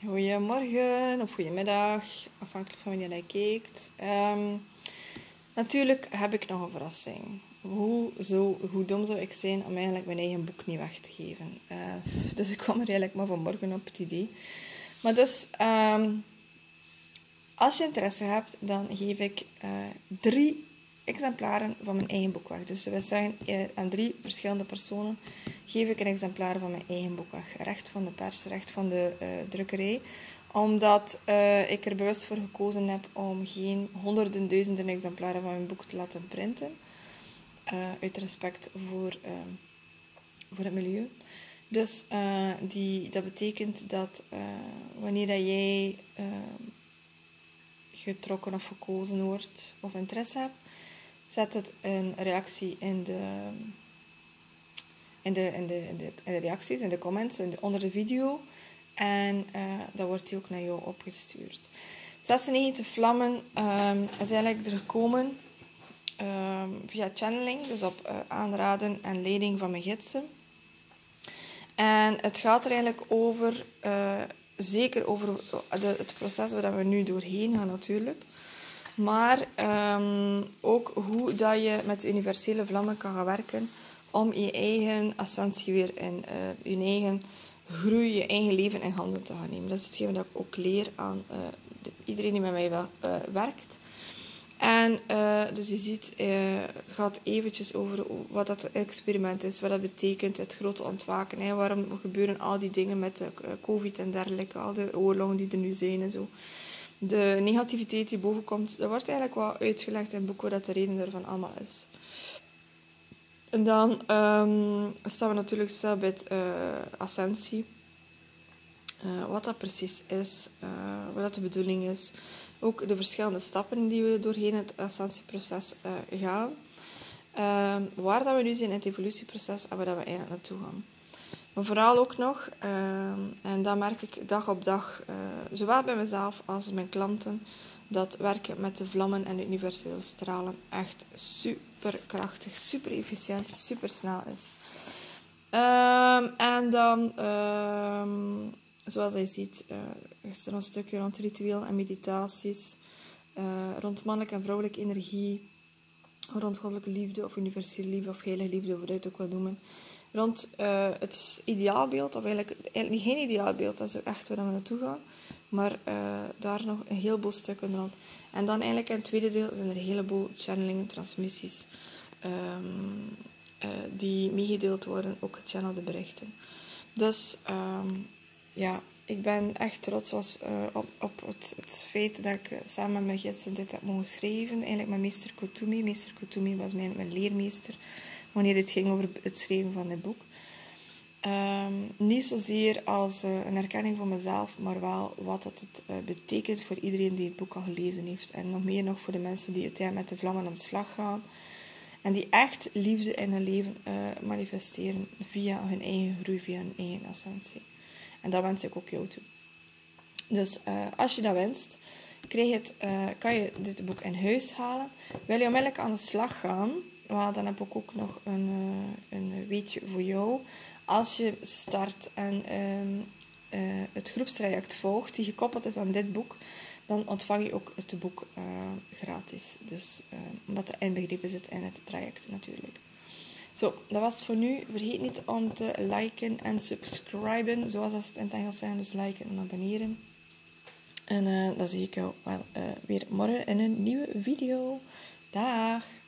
Goedemorgen of goedemiddag, afhankelijk van wanneer je kijkt. Natuurlijk heb ik nog een verrassing. Hoe dom zou ik zijn om eigenlijk mijn eigen boek niet weg te geven? Dus ik kwam er eigenlijk maar vanmorgen op het idee. Maar dus, als je interesse hebt, dan geef ik 3 exemplaren van mijn eigen boek weg. Dus we zeggen aan 3 verschillende personen geef ik een exemplaar van mijn eigen boek weg. Recht van de pers, recht van de drukkerij. Omdat ik er bewust voor gekozen heb om geen honderden, duizenden exemplaren van mijn boek te laten printen. Uit respect voor het milieu. Dus dat betekent dat wanneer dat jij getrokken of gekozen wordt of interesse hebt, zet het een reactie in de reacties, in de comments, onder de video. En dan wordt die ook naar jou opgestuurd. 96 vlammen is eigenlijk er gekomen via channeling, dus op aanraden en leiding van mijn gidsen. En het gaat er eigenlijk over, zeker over het proces waar we nu doorheen gaan natuurlijk. Maar ook hoe dat je met universele vlammen kan gaan werken om je eigen ascensie weer in je eigen groei, je eigen leven in handen te gaan nemen. Dat is hetgeen dat ik ook leer aan iedereen die met mij werkt. En dus je ziet, het gaat eventjes over wat dat experiment is, wat dat betekent, het grote ontwaken. Hè. Waarom gebeuren al die dingen met de COVID en dergelijke, al de oorlogen die er nu zijn en zo. De negativiteit die boven komt, dat wordt eigenlijk wel uitgelegd in het boek wat de reden daarvan allemaal is. En dan staan we natuurlijk stil bij het ascensie. Wat dat precies is, wat dat de bedoeling is. Ook de verschillende stappen die we doorheen het ascensieproces gaan. Waar dat we nu zijn in het evolutieproces en waar dat we eigenlijk naartoe gaan. Maar vooral ook nog, en dat merk ik dag op dag, zowel bij mezelf als mijn klanten, dat werken met de vlammen en de universele stralen echt super krachtig, super efficiënt, super snel is. En dan, zoals je ziet, is er een stukje rond ritueel en meditaties, rond mannelijke en vrouwelijke energie, rond goddelijke liefde of universele liefde of heilige liefde, hoe je het ook wil noemen. Rond het ideaalbeeld, of eigenlijk niet geen ideaalbeeld, dat is echt waar we naartoe gaan. Maar daar nog een heleboel stukken rond. En dan eigenlijk in het tweede deel zijn er een heleboel channelingen, transmissies, die meegedeeld worden, ook gechannelde berichten. Dus ja, ik ben echt trots op het feit dat ik samen met mijn gidsen dit heb mogen schrijven. Eigenlijk met meester Kutumi. Meester Kutumi was mijn leermeester wanneer het ging over het schrijven van dit boek. Niet zozeer als een erkenning van mezelf, maar wel wat het betekent voor iedereen die het boek al gelezen heeft. En nog meer nog voor de mensen die uiteindelijk met de vlammen aan de slag gaan. En die echt liefde in hun leven manifesteren via hun eigen groei, via hun eigen ascensie. En dat wens ik ook jou toe. Dus als je dat wenst, kan je dit boek in huis halen. Wil je onmiddellijk aan de slag gaan? Well, dan heb ik ook nog een weetje voor jou. Als je start en het groepstraject volgt, die gekoppeld is aan dit boek, dan ontvang je ook het boek gratis. Dus omdat het inbegrepen zit in het traject natuurlijk. Zo, dat was het voor nu. Vergeet niet om te liken en subscriben, zoals ze het in het Engels zeggen. Dus liken en abonneren. En dan zie ik jou weer morgen in een nieuwe video. Dag!